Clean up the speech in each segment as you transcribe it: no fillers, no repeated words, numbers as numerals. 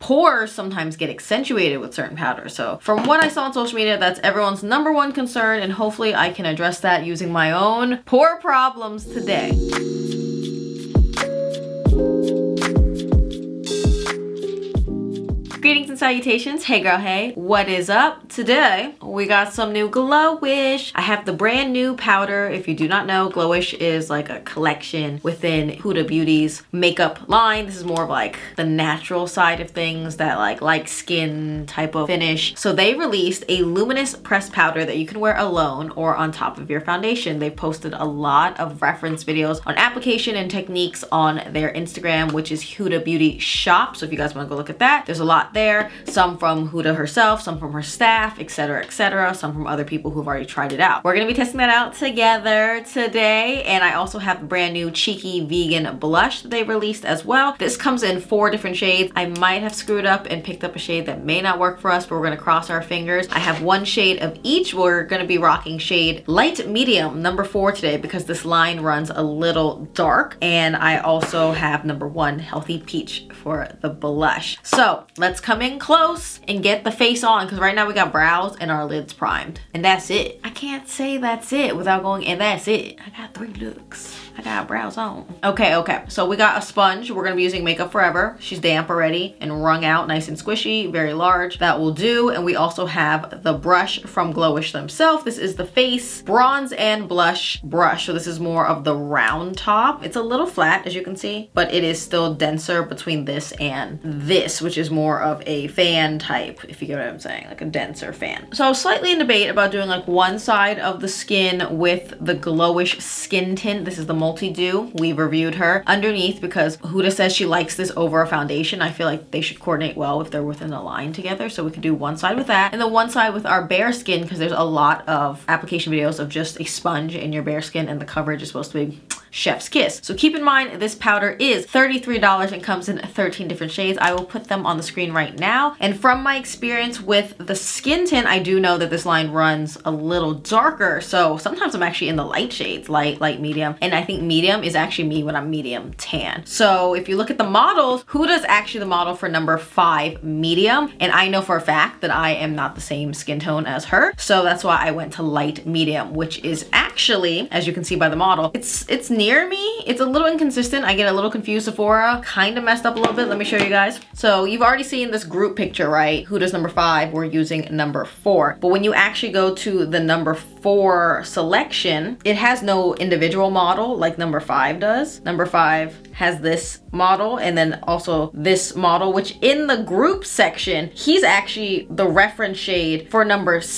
pores sometimes get accentuated with certain powders. So from what I saw on social media, that's everyone's #1 concern, and hopefully I can address that using my own pore problems today. Greetings and salutations, hey girl, hey, what is up? Today, we got some new Glowish. I have the brand new powder. If you do not know, Glowish is like a collection within Huda Beauty's makeup line. This is more of like the natural side of things, that like skin type of finish. So they released a luminous pressed powder that you can wear alone or on top of your foundation. They've posted a lot of reference videos on application and techniques on their Instagram, which is Huda Beauty Shop. So if you guys want to go look at that, there's a lot there, some from Huda herself, some from her staff, etc, etc, some from other people who've already tried it out. We're gonna be testing that out together today, and I also have the brand new Cheeky Vegan blush that they released as well. This comes in 4 different shades. I might have screwed up and picked up a shade that may not work for us, but we're gonna cross our fingers. I have 1 shade of each. We're gonna be rocking shade light medium #4 today because this line runs a little dark, and I also have #1 healthy peach for the blush. So let's come in close and get the face on, because right now we got brows and our lids primed, and that's it. I can't say that's it without going, and that's it. I got 3 looks. I got brows on. Okay, so we got a sponge. We're gonna be using Makeup Forever. She's damp already and wrung out, nice and squishy, very large. That will do. And we also have the brush from Glowish themselves. This is the Face Bronze and Blush brush. So this is more of the round top. It's a little flat, as you can see, but it is still denser between this and this, which is more of a fan type, if you get what I'm saying, like a denser fan. So I was slightly in debate about doing like one side of the skin with the Glowish skin tint. This is the Multi-Dew. We reviewed her underneath because Huda says she likes this over a foundation. I feel like they should coordinate well if they're within a line together. So we could do one side with that and then one side with our bare skin, because there's a lot of application videos of just a sponge in your bare skin, and the coverage is supposed to be chef's kiss. So keep in mind, this powder is $33 and comes in 13 different shades. I will put them on the screen right now. And from my experience with the skin tint, I do know that this line runs a little darker. So sometimes I'm actually in the light shades, light, medium. And I think medium is actually me when I'm medium tan. So if you look at the models, Huda's actually the model for #5 medium. And I know for a fact that I am not the same skin tone as her. So that's why I went to light medium, which is actually, as you can see by the model, it's near me. It's a little inconsistent. I get a little confused. Sephora kind of messed up a little bit. Let me show you guys. So you've already seen this group picture, right? Huda's #5, we're using #4. But when you actually go to the #4 selection, it has no individual model like #5 does. #5 has this model and then also this model, which in the group section, he's actually the reference shade for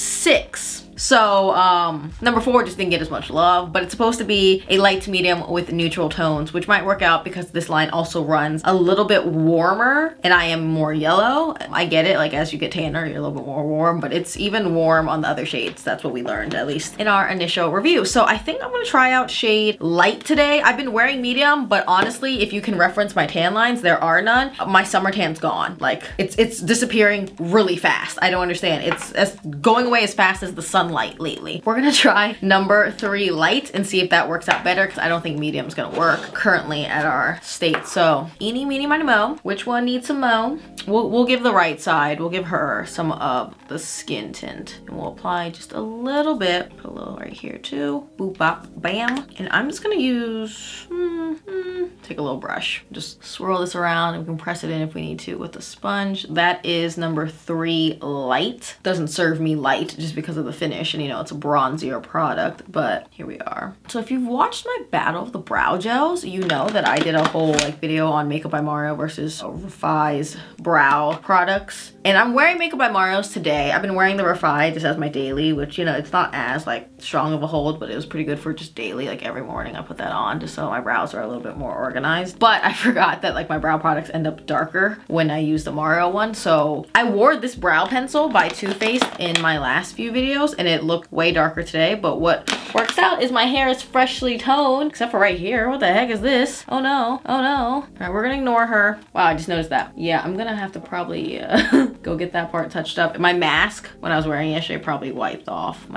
#6. So #4 just didn't get as much love, but it's supposed to be a light to medium with neutral tones, which might work out because this line also runs a little bit warmer and I am more yellow. I get it, like as you get tanner, you're a little bit more warm, but it's even warm on the other shades. That's what we learned, at least in our initial review. So I think I'm gonna try out shade light today. I've been wearing medium, but honestly, if you can reference my tan lines, there are none. My summer tan's gone. Like it's disappearing really fast. I don't understand. It's going away as fast as the sun light lately. We're gonna try #3 light and see if that works out better, because I don't think medium's gonna work currently at our state. So eeny, meeny, miny, mo. Which one needs some mo? We'll give the right side. We'll give her some of the skin tint, and we'll apply just a little bit. Put a little right here too. Boop, bop, bam. And I'm just gonna use take a little brush, just swirl this around, and we can press it in if we need to with a sponge. That is #3 light. Doesn't serve me light just because of the finish, and you know it's a bronzier product, but here we are. So if you've watched my battle of the brow gels, you know that I did a whole like video on Makeup by Mario versus Refy's brow products, and I'm wearing Makeup by Mario's today. I've been wearing the Refy just as my daily, which, you know, it's not as like strong of a hold, but it was pretty good for just daily. Like every morning I put that on just so my brows are a little bit more organized. But I forgot that like my brow products end up darker when I use the Mario one. So I wore this brow pencil by Too Faced in my last few videos and it looked way darker today, but what works out is my hair is freshly toned, except for right here. What the heck is this? Oh no, oh no. All right, we're gonna ignore her. Wow, I just noticed that. Yeah, I'm gonna have to probably go get that part touched up. My mask, when I was wearing it yesterday, probably wiped off my toner.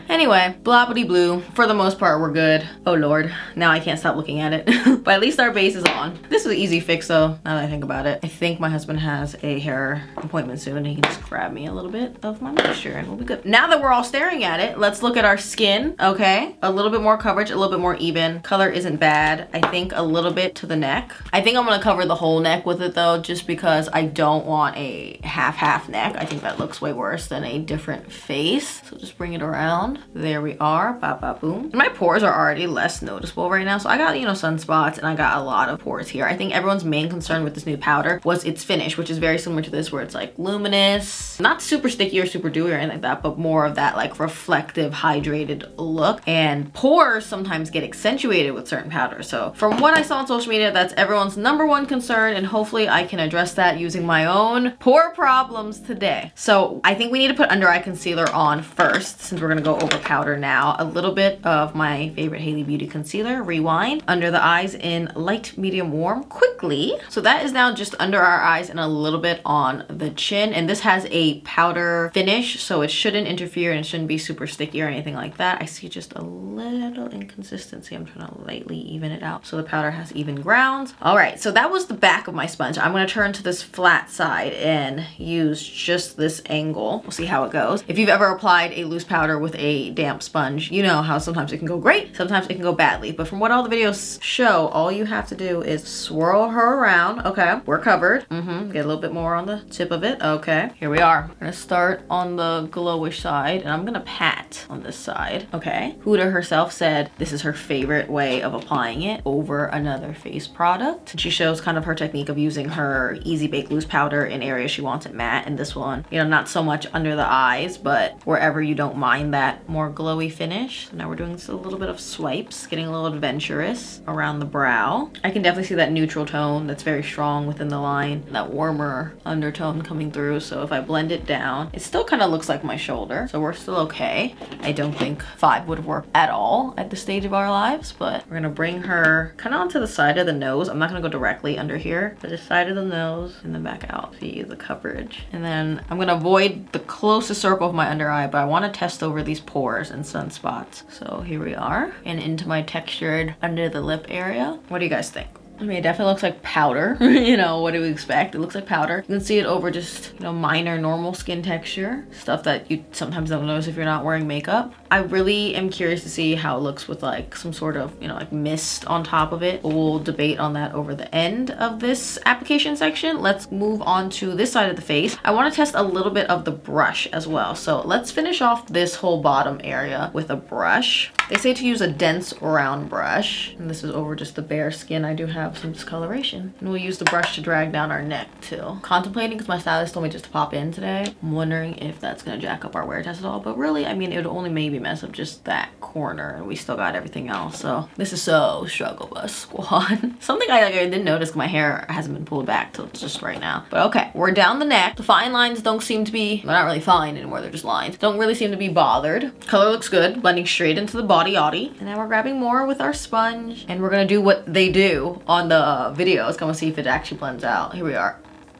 there. Anyway, bloppity blue. For the most part, we're good. Oh Lord, now I can't stop looking at it. But at least our base is on. This is an easy fix though, now that I think about it. I think my husband has a hair appointment soon and he can just grab me a little bit of my moisture and we'll be good. Now that we're all staring at it, let's look at our skin, okay? A little bit more coverage, a little bit more even. Color isn't bad. I think a little bit to the neck. I think I'm gonna cover the whole neck with it though, just because I don't want a half neck. I think that looks way worse than a different face. So just bring it around. There we are, bop, bop, boom. My pores are already less noticeable right now. So I got, you know, sunspots and I got a lot of pores here. I think everyone's main concern with this new powder was its finish, which is very similar to this, where it's like luminous, not super sticky or super dewy or anything like that, but more of that like reflective, hydrated look. And pores sometimes get accentuated with certain powders. So from what I saw on social media, that's everyone's #1 concern, and hopefully I can address that using my own pore problems today. So I think we need to put under eye concealer on first, since we're gonna go over powder now. A little bit of my favorite Hailey Beauty concealer, Rewind, under the eyes in light, medium, warm, quickly. So that is now just under our eyes and a little bit on the chin. And this has a powder finish, so it shouldn't interfere and it shouldn't be super sticky or anything like that. I see just a little inconsistency. I'm trying to lightly even it out so the powder has even grounds. All right, so that was the back of my sponge. I'm gonna turn to this flat side and use just this angle. We'll see how it goes. If you've ever applied a loose powder with a damp sponge, you know how sometimes it can go great, sometimes it can go badly. But from what all the videos show, all you have to do is swirl her around. Okay, we're covered. Get a little bit more on the tip of it. Okay, here we are. We're gonna start on the glowish side and I'm gonna pat on this side. Okay, Huda herself said this is her favorite way of applying it over another face product. And she shows kind of her technique of using her Easy Bake Loose powder in areas she wants it matte, and this one, you know, not so much under the eyes, but wherever you don't mind that more glowy finish. So now we're doing just a little bit of swipes, getting a little adventurous around the brow. I can definitely see that neutral tone that's very strong within the line, that warmer undertone coming through. So if I blend it down, it still kind of looks like my shoulder, so we're still okay. I don't think 5 would have worked at all at this stage of our lives, but we're gonna bring her kind of onto the side of the nose. I'm not gonna go directly under here, but the side of the nose and then back out. See the coverage. And then I'm gonna avoid the closest circle of my under eye, but I want to test over these pores and sunspots. So here we are, and into my textured under the lip area. What do you guys think? I mean, it definitely looks like powder. You know, what do we expect? It looks like powder. You can see it over just, you know, minor normal skin texture. Stuff that you sometimes don't notice if you're not wearing makeup. I really am curious to see how it looks with like some sort of, you know, like mist on top of it. We'll debate on that over the end of this application section. Let's move on to this side of the face. I want to test a little bit of the brush as well. So let's finish off this whole bottom area with a brush. They say to use a dense round brush, and this is over just the bare skin. I do have some discoloration, and we'll use the brush to drag down our neck too. Contemplating, because my stylist told me just to pop in today. I'm wondering if that's gonna jack up our wear test at all, but really, I mean, it would only maybe mess up just that corner, and we still got everything else. So this is so struggle bus squad. Something I didn't notice, my hair hasn't been pulled back till just right now. But okay, we're down the neck. The fine lines don't seem to be, they're not really fine anymore, they're just lines. Don't really seem to be bothered. Color looks good, blending straight into the body yaddy. And now we're grabbing more with our sponge, and we're gonna do what they do on the video. Let's go and see if it actually blends out. Here we are.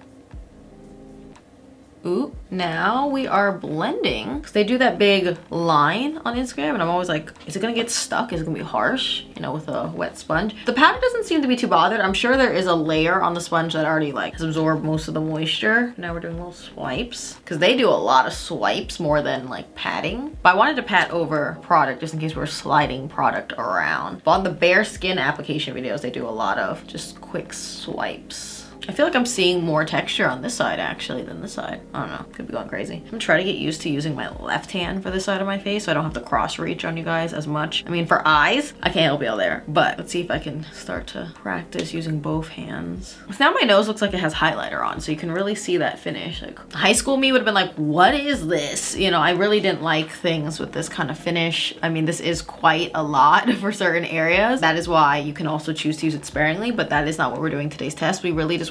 Ooh, now we are blending, because they do that big line on Instagram, and I'm always like, is it gonna get stuck? Is it gonna be harsh, you know, with a wet sponge? The powder doesn't seem to be too bothered. I'm sure there is a layer on the sponge that already like has absorbed most of the moisture. Now we're doing little swipes, because they do a lot of swipes more than like patting. But I wanted to pat over product just in case we're sliding product around. But on the bare skin application videos, they do a lot of just quick swipes. I feel like I'm seeing more texture on this side actually than this side. I don't know, could be going crazy. I'm gonna try to get used to using my left hand for this side of my face so I don't have to cross reach on you guys as much. I mean, for eyes, I can't help you out there, but let's see if I can start to practice using both hands. So now my nose looks like it has highlighter on, so you can really see that finish. Like high school me would have been like, what is this? You know, I really didn't like things with this kind of finish. I mean, this is quite a lot for certain areas. That is why you can also choose to use it sparingly, but that is not what we're doing today's test. We really just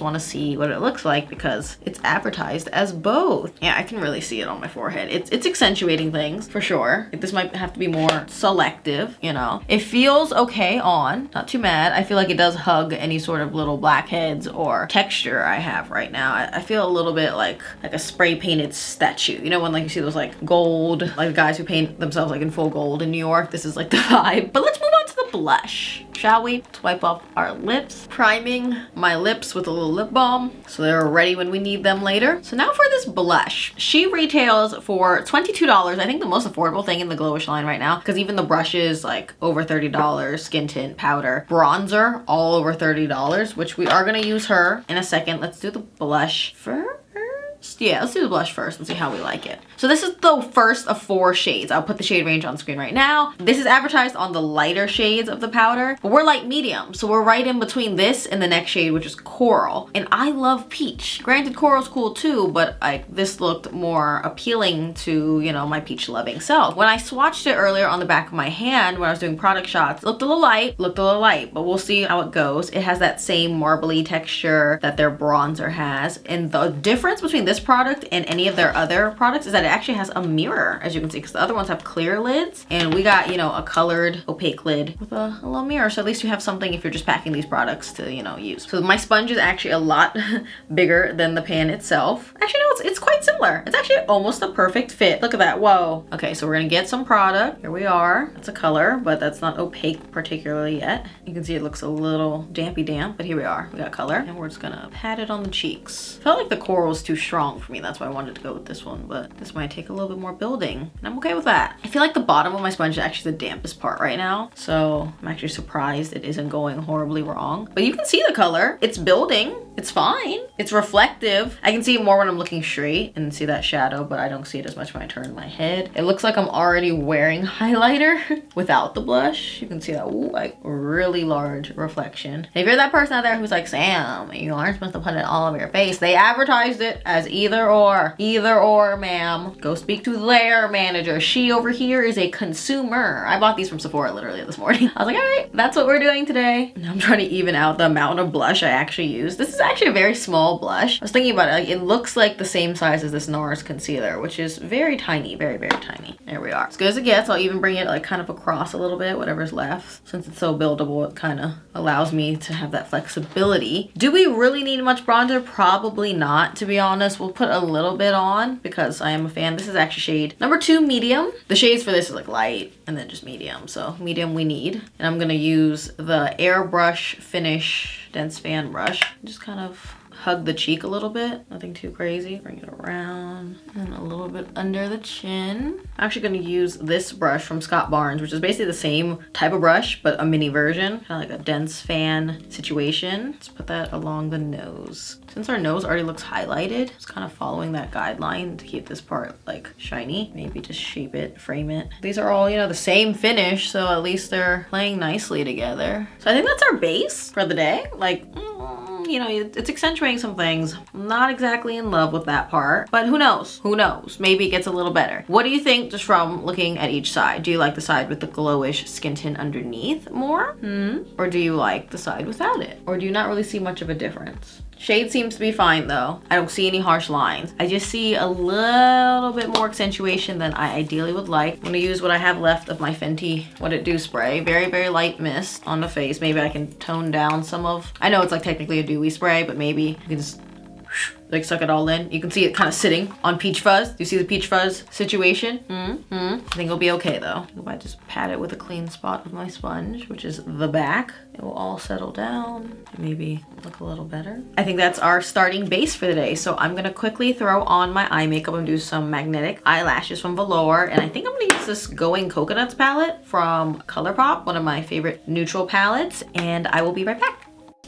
want to see what it looks like because it's advertised as both. Yeah, I can really see it on my forehead. It's accentuating things for sure. This might have to be more selective, you know. It feels okay on, not too mad. I feel like it does hug any sort of little blackheads or texture I have right now. I feel a little bit like a spray painted statue. You know when like you see those like gold, like guys who paint themselves like in full gold in New York? This is like the vibe. But let's move on to the blush, shall we? Let's wipe off our lips, priming my lips with a little lip balm so they're ready when we need them later. So now for this blush. She retails for $22. I think the most affordable thing in the Glowish line right now, because even the brushes like over $30, skin tint, powder, bronzer, all over $30, which we are gonna use her in a second. Let's do the blush first. Yeah, let's do the blush first and see how we like it. So this is the first of 4 shades. I'll put the shade range on screen right now. This is advertised on the lighter shades of the powder, but we're light medium. So we're right in between this and the next shade, which is coral. And I love peach. Granted, coral's cool too, but this looked more appealing to, you know, my peach loving self. When I swatched it earlier on the back of my hand when I was doing product shots, it looked a little light, but we'll see how it goes. It has that same marbly texture that their bronzer has. And the difference between this product and any of their other products is that it actually has a mirror, as you can see, because the other ones have clear lids and we got, you know, a colored opaque lid with a little mirror. So at least you have something if you're just packing these products to, you know, use. So my sponge is actually a lot bigger than the pan itself. Actually, no, it's quite similar. It's actually almost a perfect fit. Look at that. Whoa. Okay, so we're gonna get some product. Here we are. It's a color, but that's not opaque particularly yet. You can see it looks a little dampy damp, but here we are. We got color and we're just gonna pat it on the cheeks. Felt like the coral's too strong for me. That's why I wanted to go with this one, but this might take a little bit more building and I'm okay with that. I feel like the bottom of my sponge is actually the dampest part right now. So I'm actually surprised it isn't going horribly wrong, but you can see the color. It's building. It's fine. It's reflective. I can see it more when I'm looking straight and see that shadow, but I don't see it as much when I turn my head. It looks like I'm already wearing highlighter without the blush. You can see that like really large reflection. And if you're that person out there who's like, Sam, you aren't supposed to put it all over your face. They advertised it as either or, ma'am. Go speak to their manager. She over here is a consumer. I bought these from Sephora literally this morning. I was like, all right, that's what we're doing today. Now I'm trying to even out the amount of blush I actually use. This is actually a very small blush. I was thinking about it, like, it looks like the same size as this NARS concealer, which is very tiny, very, very tiny. There we are. As good as it gets. I'll even bring it like kind of across a little bit, whatever's left. Since it's so buildable, it kind of allows me to have that flexibility. Do we really need much bronzer? Probably not, to be honest. We'll put a little bit on because I am a fan. This is actually shade number 2, medium. The shades for this is like light and then just medium. So medium we need. And I'm gonna use the Airbrush Finish Dense Fan Brush. Just kind of hug the cheek a little bit, nothing too crazy. Bring it around and a little bit under the chin. I'm actually gonna use this brush from Scott Barnes, which is basically the same type of brush, but a mini version, kind of like a dense fan situation. Let's put that along the nose. Since our nose already looks highlighted, it's kind of following that guideline to keep this part like shiny. Maybe just shape it, frame it. These are all, you know, the same finish, so at least they're playing nicely together. So I think that's our base for the day. Like, you know, it's accentuating some things. I'm not exactly in love with that part, but who knows? Who knows? Maybe it gets a little better. What do you think just from looking at each side? Do you like the side with the glowish skin tint underneath more? Or do you like the side without it? Or do you not really see much of a difference? Shade seems to be fine though. I don't see any harsh lines. I just see a little bit more accentuation than I ideally would like. I'm gonna use what I have left of my Fenty What It Do spray. Very, very light mist on the face. Maybe I can tone down some of, I know it's like technically a dewy spray, but maybe you can just like suck it all in. You can see it kind of sitting on peach fuzz. Do you see the peach fuzz situation? I think it'll be okay though. If I just pat it with a clean spot with my sponge, which is the back, it will all settle down. Maybe look a little better. I think that's our starting base for the day. So I'm gonna quickly throw on my eye makeup and do some magnetic eyelashes from Velour. And I think I'm gonna use this Going Coconuts palette from ColourPop, one of my favorite neutral palettes. And I will be right back.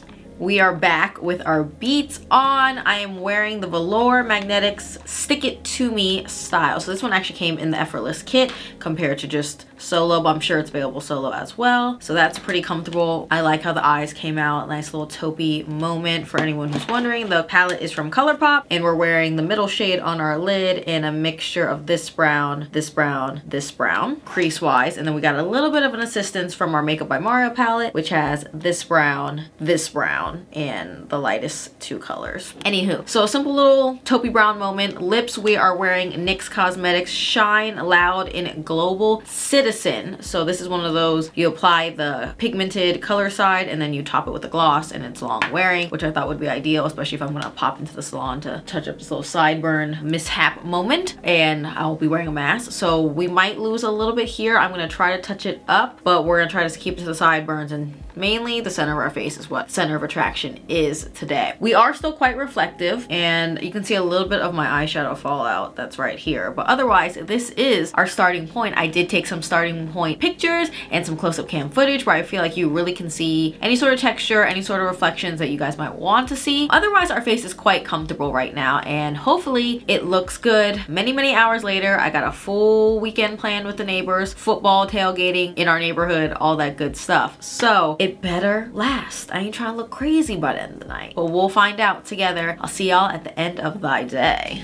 We are back with our beats on. I am wearing the Velour Magnetics Stick It To Me style. So this one actually came in the Effortless kit compared to just solo, but I'm sure it's available solo as well. So that's pretty comfortable. I like how the eyes came out. Nice little taupey moment for anyone who's wondering. The palette is from ColourPop and we're wearing the middle shade on our lid in a mixture of this brown, this brown, this brown, crease-wise. And then we got a little bit of an assistance from our Makeup by Mario palette, which has this brown, brown in the lightest two colors. Anywho, so a simple little taupey brown moment. Lips, we are wearing NYX Cosmetics Shine Loud in Global Citizen. So this is one of those, you apply the pigmented color side and then you top it with the gloss, and it's long wearing, which I thought would be ideal, especially if I'm gonna pop into the salon to touch up this little sideburn mishap moment, and I'll be wearing a mask. So we might lose a little bit here. I'm gonna try to touch it up, but we're gonna try to keep it to the sideburns, and mainly the center of our face is what center of attraction is today. We are still quite reflective, and you can see a little bit of my eyeshadow fallout that's right here, but otherwise this is our starting point. I did take some starting point pictures and some close-up cam footage where I feel like you really can see any sort of texture, any sort of reflections that you guys might want to see. Otherwise, our face is quite comfortable right now, and hopefully it looks good. Many hours later, I got a full weekend planned with the neighbors, football, tailgating in our neighborhood, all that good stuff. So it better last. I ain't trying to look crazy by the end of the night, but we'll find out together. I'll see y'all at the end of the day.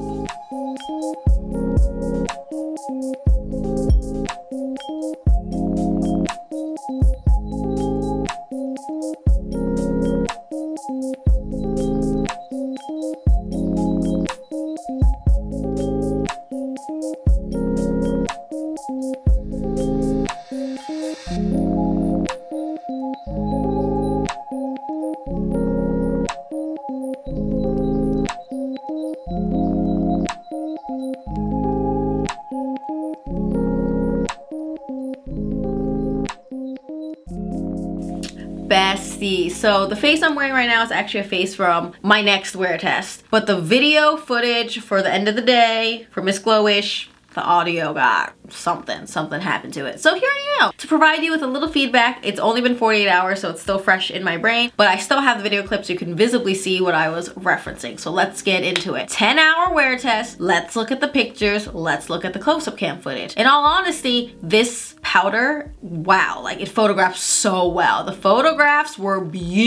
Bestie. So the face I'm wearing right now is actually a face from my next wear test, but the video footage for the end of the day for Miss Glowish, the audio got something happened to it. So here I am to provide you with a little feedback. It's only been 48 hours, so it's still fresh in my brain, but I still have the video clip so you can visibly see what I was referencing. So let's get into it. 10-hour wear test. Let's look at the pictures. Let's look at the close-up cam footage. In all honesty, this powder, wow, like it photographs so well. The photographs were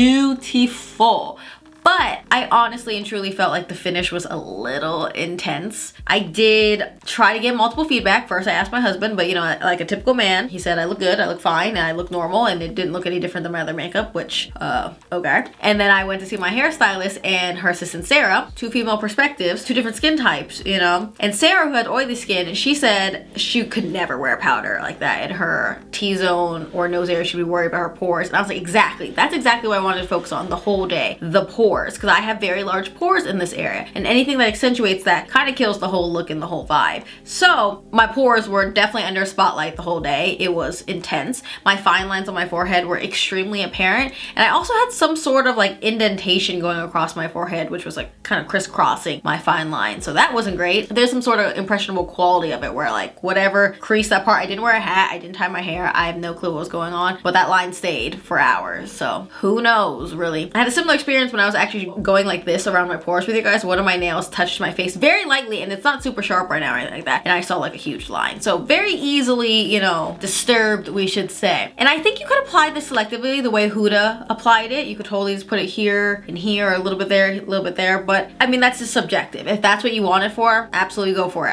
beautiful. But I honestly and truly felt like the finish was a little intense. I did try to get multiple feedback. First, I asked my husband, but you know, like a typical man, he said I look good, I look fine, and I look normal, and it didn't look any different than my other makeup, which, okay. And then I went to see my hairstylist and her assistant, Sarah, two female perspectives, two different skin types, you know? And Sarah, who had oily skin, she said she could never wear powder like that in her T-zone or nose area. She'd be worried about her pores. And I was like, exactly. That's exactly what I wanted to focus on the whole day. The pores. Because I have very large pores in this area, and anything that accentuates that kind of kills the whole look and the whole vibe. So my pores were definitely under spotlight the whole day. It was intense. My fine lines on my forehead were extremely apparent, and I also had some sort of like indentation going across my forehead, which was like kind of crisscrossing my fine line. So that wasn't great. There's some sort of impressionable quality of it where like whatever creased that part, I didn't wear a hat, I didn't tie my hair, I have no clue what was going on, but that line stayed for hours. So who knows, really. I had a similar experience when I was actually going like this around my pores with you guys. One of my nails touched my face very lightly, and it's not super sharp right now or anything like that, and I saw like a huge line. So very easily, you know, disturbed, we should say. And I think you could apply this selectively the way Huda applied it. You could totally just put it here and here, a little bit there, a little bit there, but I mean, that's just subjective. If that's what you want it for, absolutely go for it.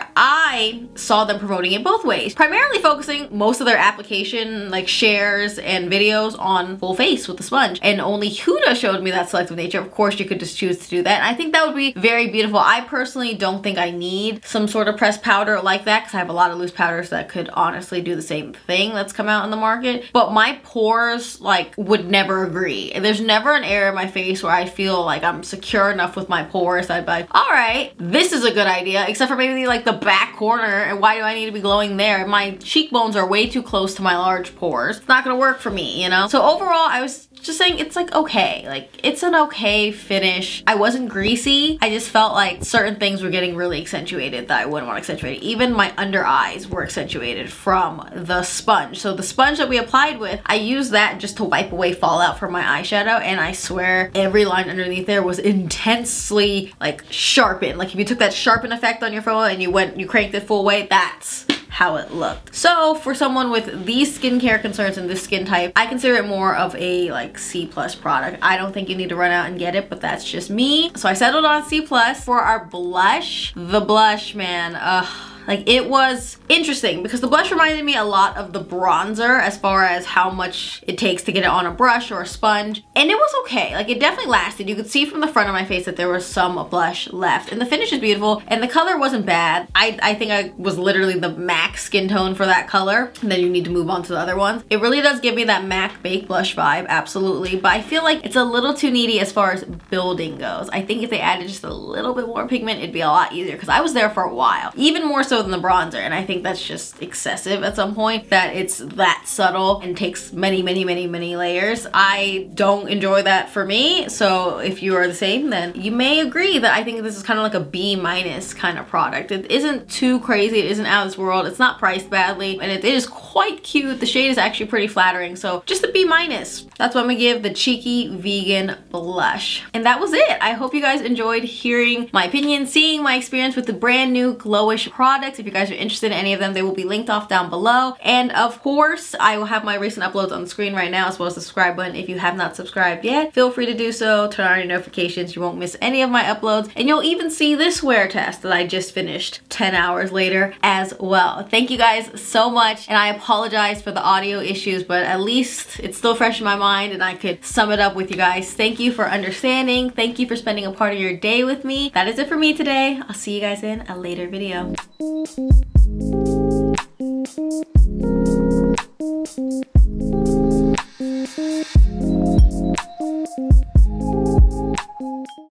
I saw them promoting it both ways, primarily focusing most of their application like shares and videos on full face with the sponge, and only Huda showed me that selective nature. Of course, you could just choose to do that, and I think that would be very beautiful. I personally don't think I need some sort of pressed powder like that because I have a lot of loose powders that could honestly do the same thing that's come out in the market, but my pores like would never agree. There's never an area in my face where I feel like I'm secure enough with my pores that I'd be like, all right, this is a good idea, except for maybe like the back corner, and why do I need to be glowing there? My cheekbones are way too close to my large pores. It's not gonna work for me, you know? So overall, I was just saying it's like okay, like it's an okay finish. I wasn't greasy. I just felt like certain things were getting really accentuated that I wouldn't want accentuated. Even my under eyes were accentuated from the sponge. So the sponge that we applied with, I used that just to wipe away fallout from my eyeshadow, and I swear every line underneath there was intensely like sharpened. Like if you took that sharpen effect on your phone and you cranked it full way, that's how it looked. So for someone with these skincare concerns and this skin type, I consider it more of a like C+ product. I don't think you need to run out and get it, but that's just me. So I settled on C+. For our blush, the blush, man, Like, it was interesting because the blush reminded me a lot of the bronzer as far as how much it takes to get it on a brush or a sponge. And it was okay. Like, it definitely lasted. You could see from the front of my face that there was some blush left. And the finish is beautiful. And the color wasn't bad. I think I was literally the MAC skin tone for that color. And then you need to move on to the other ones. It really does give me that MAC Baked Blush vibe, absolutely. But I feel like it's a little too needy as far as building goes. I think if they added just a little bit more pigment, it'd be a lot easier because I was there for a while. Even more so than the bronzer. And I think that's just excessive at some point, that it's that subtle and takes many, many, many, many layers. I don't enjoy that for me. So if you are the same, then you may agree that I think this is kind of like a B- kind of product. It isn't too crazy. It isn't out of this world. It's not priced badly. And it is quite cute. The shade is actually pretty flattering. So just a B-. That's what I'm gonna give the Cheeky Vegan Blush. And that was it. I hope you guys enjoyed hearing my opinion, seeing my experience with the brand new Glowish products. If you guys are interested in any of them, they will be linked off down below. And of course, I will have my recent uploads on the screen right now, as well as the subscribe button. If you have not subscribed yet, feel free to do so. Turn on your notifications. You won't miss any of my uploads. And you'll even see this wear test that I just finished 10 hours later as well. Thank you guys so much. And I apologize for the audio issues, but at least it's still fresh in my mind and I could sum it up with you guys. Thank you for understanding. Thank you for spending a part of your day with me. That is it for me today. I'll see you guys in a later video.